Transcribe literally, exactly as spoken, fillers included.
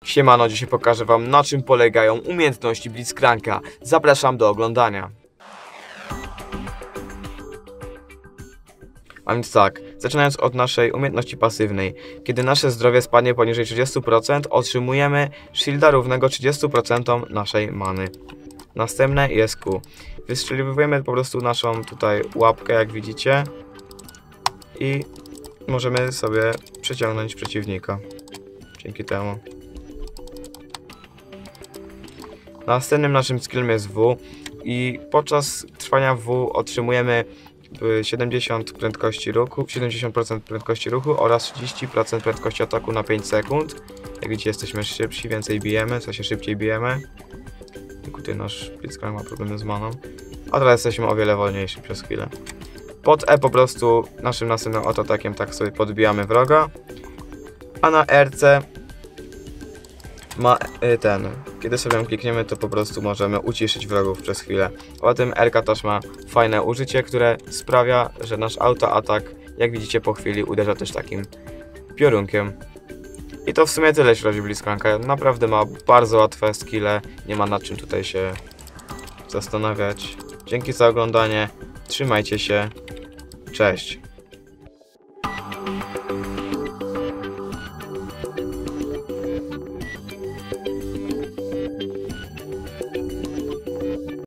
Siemano, dzisiaj pokażę wam, na czym polegają umiejętności Blitzcranka. Zapraszam do oglądania. A więc tak, zaczynając od naszej umiejętności pasywnej. Kiedy nasze zdrowie spadnie poniżej trzydziestu procent, otrzymujemy shielda równego trzydziestu procentom naszej many. Następne jest Q. Wystrzeliwujemy po prostu naszą tutaj łapkę, jak widzicie. I możemy sobie przeciągnąć przeciwnika. Dzięki temu. Następnym naszym skillem jest W i podczas trwania W otrzymujemy siedemdziesiąt prędkości ruchu, siedemdziesiąt procent prędkości ruchu oraz trzydzieści procent prędkości ataku na pięć sekund. Jak widzicie, jesteśmy szybsi, więcej bijemy, co się szybciej bijemy. Tylko tutaj nasz Blitzcrank ma problemy z maną. A teraz jesteśmy o wiele wolniejsi przez chwilę. Pod E po prostu naszym następnym autoatakiem tak sobie podbijamy wroga. A na R C ma ten, kiedy sobie klikniemy, to po prostu możemy uciszyć wrogów przez chwilę. Poza tym R K też ma fajne użycie, które sprawia, że nasz autoatak, jak widzicie po chwili, uderza też takim piorunkiem. I to w sumie tyle, jeśli chodzi o Blitzcranka. Naprawdę ma bardzo łatwe skille, nie ma nad czym tutaj się zastanawiać. Dzięki za oglądanie, trzymajcie się, cześć!